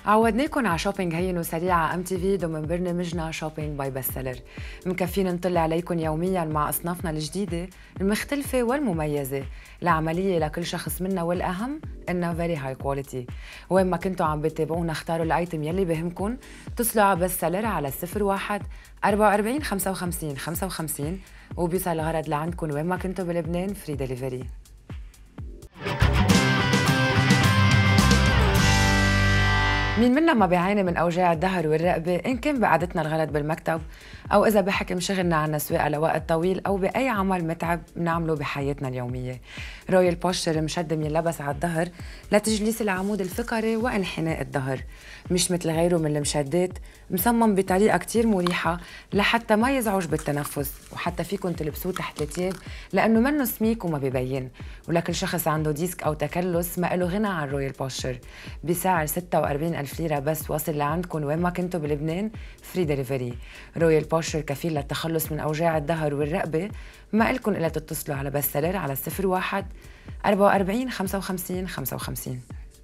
عودناكم على شوبينج هين وسريع على ام تي في ضمن برنامجنا شوبينج باي بستسيلر. مكفين نطلع عليكم يوميا مع اصنافنا الجديده المختلفه والمميزه العمليه لكل شخص منا، والاهم انها فيري هاي كواليتي. وين ما كنتوا عم بتتابعونا اختاروا الايتم يلي بهمكم، اتصلوا على بستسيلر على 01 44 55 55 وبيوصل الغرض لعندكم وين ما كنتوا بلبنان، فري دليفري. مين منا ما بيعاني من أوجاع الظهر والرقبة، إن كان بقعدتنا الغلط بالمكتب أو إذا بحكم شغلنا عنا سواقة لوقت طويل أو بأي عمل متعب بنعمله بحياتنا اليومية. رويال بوستشر مشد ينلبس على الظهر لتجليس العمود الفقري وانحناء الظهر، مش مثل غيره من المشدات، مصمم بطريقة كتير مريحة لحتى ما يزعج بالتنفس، وحتى فيكن تلبسوه تحت الثياب لأنه منه سميك وما ببين. ولكل شخص عنده ديسك أو تكلس ما له غنى عن رويال بوستشر، بسعر 46,000 ليرة بس، واصل لعندكم وين ما كنتوا بلبنان، فري دليفري. رويال بوستشر كفيل للتخلص من أوجاع الظهر والرقبة. ما إلكن إلا تتصلوا على بستسيلر على 01 44 55 55.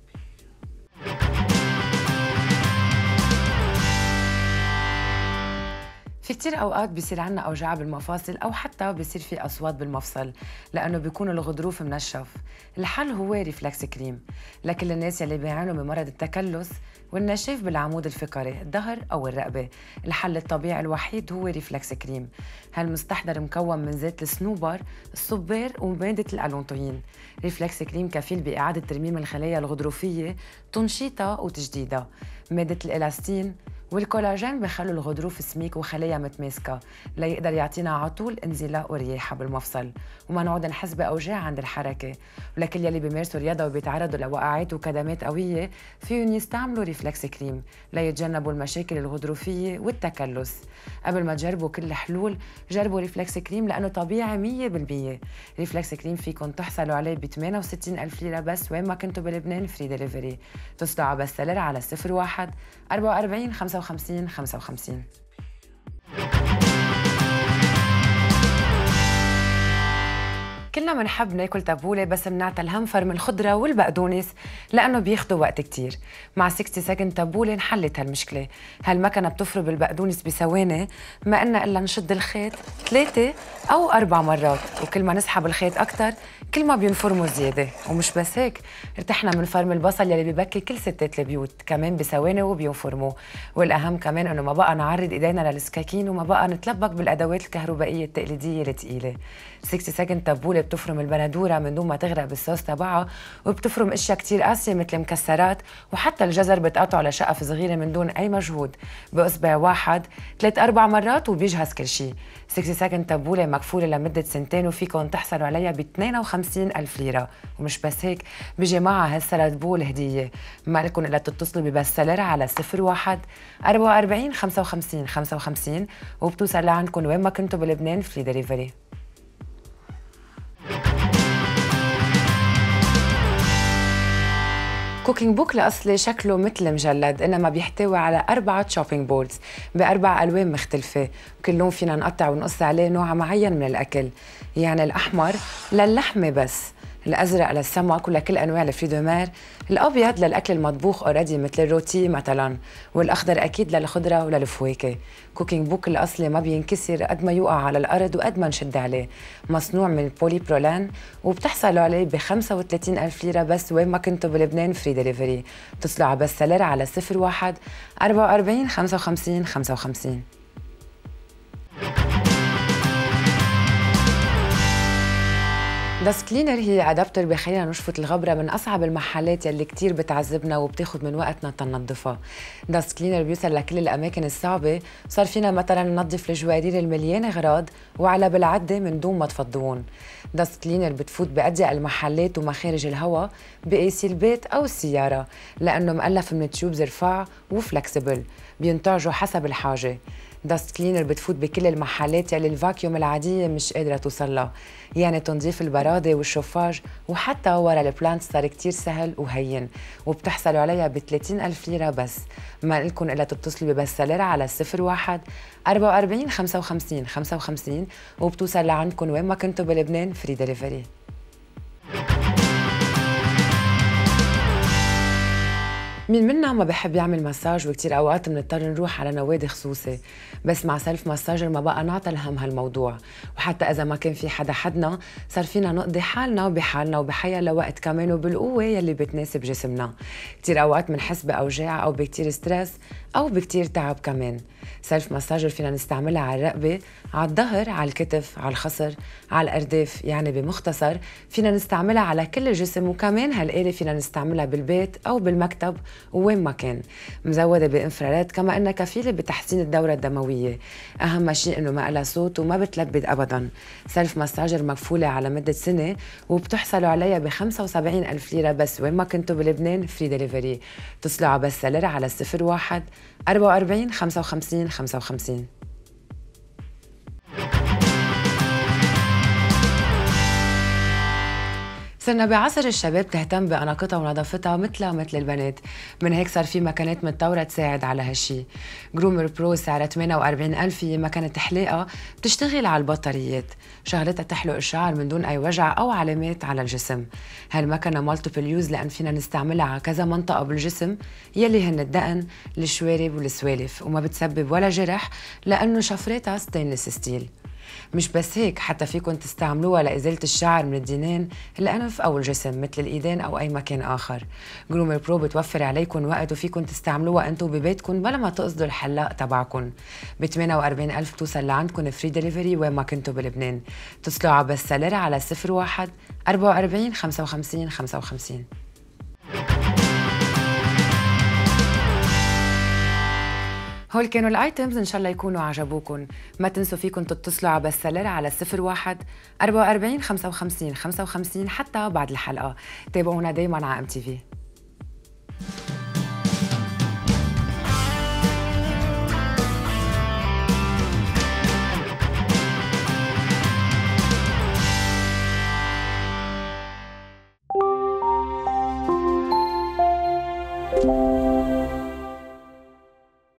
في كتير أوقات بيصير عنا أوجاع بالمفاصل أو حتى بيصير في أصوات بالمفصل لأنه بيكون الغضروف منشف. الحل هو ريفلكس كريم لكل الناس يلي بيعانوا من مرض التكلس والنشاف بالعمود الفقري، الظهر أو الرقبة. الحل الطبيعي الوحيد هو ريفلكس كريم. هالمستحضر مكون من زيت الصنوبر، الصبار ومادة الألونتوين. ريفلكس كريم كفيل بإعادة ترميم الخلايا الغضروفية، تنشيطها وتجديدها. مادة الإلاستين والكولاجين بخلوا الغضروف سميك وخلايا متماسكة ليقدر يعطينا عطول انزلاق ورياحة بالمفصل وما نعود نحس بأوجاع عند الحركة. ولكل يلي بيمارسوا رياضة وبيتعرضوا لوقعات وكدمات قوية فيهم يستعملوا ريفلكس كريم ليتجنبوا المشاكل الغضروفية والتكلس. قبل ما تجربوا كل الحلول جربوا ريفلكس كريم لأنه طبيعي 100%. ريفلكس كريم فيكم تحصلوا عليه ب 68,000 ليرة بس، وين ما كنتوا بلبنان، فري دليفري. اتصلوا على بستسيلر على 01 44 55 55. كلنا منحب ناكل تبولة، بس منعطى الهنفر من الخضرة والبقدونس لأنه بياخدوا وقت كتير. مع 60 سكند تبولة انحلت هالمشكلة. هالمكنة بتفرم البقدونس بثواني، ما قلنا إلا نشد الخيط 3 أو 4 مرات، وكل ما نسحب الخيط أكتر كل ما بينفرموا زيادة. ومش بس هيك، ارتحنا من فرم البصل يلي ببكي كل ستات البيوت، كمان بثواني وبينفرموا. والأهم كمان إنه ما بقى نعرض إيدينا للسكاكين وما بقى نتلبك بالأدوات الكهربائية التقليدية الثقيلة. 60 سكند تبولة بتفرم البندورة من دون ما تغرق بالصوص تبعها، وبتفرم اشياء كتير قاسية مثل مكسرات، وحتى الجزر بتقطعه لشقف صغيرة من دون أي مجهود بإصبع واحد 3-4 مرات وبيجهز كل شيء. 60 سكند تبولة مكفولة لمدة 2 وفيكم تحصلوا عليها ب 52,000 ليرة. ومش بس هيك، بيجي معها هالسلاد بول هدية. ما لكم إلا تتصلوا ببستسيلر على 01 44 55 55 وبتوصل لعندكم وين ما كنتوا بلبنان، فري دليفري. كوكينج بوك الأصلي شكله مثل مجلد، إنما بيحتوي على 4 شوبينج بوردز ب4 ألوان مختلفة، وكل لون فينا نقطع ونقص عليه نوع معين من الأكل. يعني الأحمر للحمة بس، الأزرق للسمك ولكل أنواع الفريدومير، الأبيض للأكل المطبوخ أوريدي مثل الروتي مثلا، والأخضر أكيد للخضرة وللفواكه. كوكينج بوك الأصلي ما بينكسر قد ما يوقع على الأرض وقد ما نشد عليه، مصنوع من البولي برولان، وبتحصلوا عليه ب 35,000 ليرة بس، وين ما كنتوا بلبنان، فري دليفري. اتصلوا على بستسيلر على 01 44 55 55. داست كلينر هي ادابتر بخلينا نشفط الغبره من اصعب المحلات يلي كتير بتعذبنا وبتاخد من وقتنا تنظفها. داست كلينر بيوصل لكل الاماكن الصعبه، صار فينا مثلا ننظف الجوارير المليانه اغراض وعلى بالعده من دون ما تفضوهم. داست كلينر بتفوت باضيق المحلات ومخارج الهواء، بقيس البيت او السياره، لانه مؤلف من تيوبز رفاع وفلكسبل بينتعجوا حسب الحاجه. داست كلينر بتفوت بكل المحلات يلي الفاكيوم العادية مش قادرة توصلها، يعني تنظيف البرادة والشوفاج وحتى ورا البلانت صار كتير سهل وهين، وبتحصلوا عليها ب 30,000 ليرة بس. ما لكم إلا تتصلوا ببستسيلر على 01 44 55 55 وبتوصل لعندكم وين ما كنتوا بلبنان، فري دليفري. مين منا ما بحب يعمل مساج، وكتير اوقات بنضطر نروح على نوادي خصوصي، بس مع سيلف مساجر ما بقى نعطى الهم هالموضوع. وحتى اذا ما كان في حدنا صار فينا نقضي حالنا بحالنا وبحيا لوقت كمان وبالقوه يلي بتناسب جسمنا. كتير اوقات بنحس باوجاع او بكتير ستريس او بكتير تعب كمان. سيلف مساجر فينا نستعملها على الرقبه، على الظهر، على الكتف، على الخصر، على الارداف، يعني بمختصر فينا نستعملها على كل الجسم. وكمان هالآلة فينا نستعملها بالبيت او بالمكتب وين ما كان. مزوده بانفراريد، كما انها كفيله بتحسين الدوره الدمويه. اهم شيء انه ما لها صوت وما بتلبد ابدا. سيلف مساجر مكفوله على مده سنه، وبتحصلوا عليها ب 75,000 ليره بس وين ما كنتوا بلبنان، فري ديليفري. اتصلوا على بس سلر على 01 44 55 55. صرنا بعصر الشباب تهتم بأناقتها ونظافتها مثلها مثل البنات، من هيك صار في مكانات متطورة تساعد على هالشي. جرومر برو سعرها 48,000، هي مكنة حلاقة بتشتغل على البطاريات، شغلتها تحلق الشعر من دون أي وجع أو علامات على الجسم. هالمكنة مالتيبل يوز لأن فينا نستعملها على كذا منطقة بالجسم يلي هن الدقن، الشوارب والسوالف، وما بتسبب ولا جرح لأنه شفرتها ستينلس ستيل. مش بس هيك، حتى فيكن تستعملوها لإزالة الشعر من الدينين، الأنف أو الجسم مثل الإيدين أو أي مكان آخر. جرومر برو بتوفر عليكم وقت، وفيكن تستعملوها أنتو ببيتكن بلا ما تقصدوا الحلاق تبعكن. ب 48,000 بتوصل لعندكن فري ديليفري وين ما كنتوا بلبنان. اتصلوا على بس سلر على 01 44 55 55. هول كانوا الايتمز، ان شاء الله يكونوا عجبوكم. ما تنسوا فيكم تتصلوا على بس سلر على 01 44 55 55 حتى بعد الحلقه. تابعونا دايما على MTV.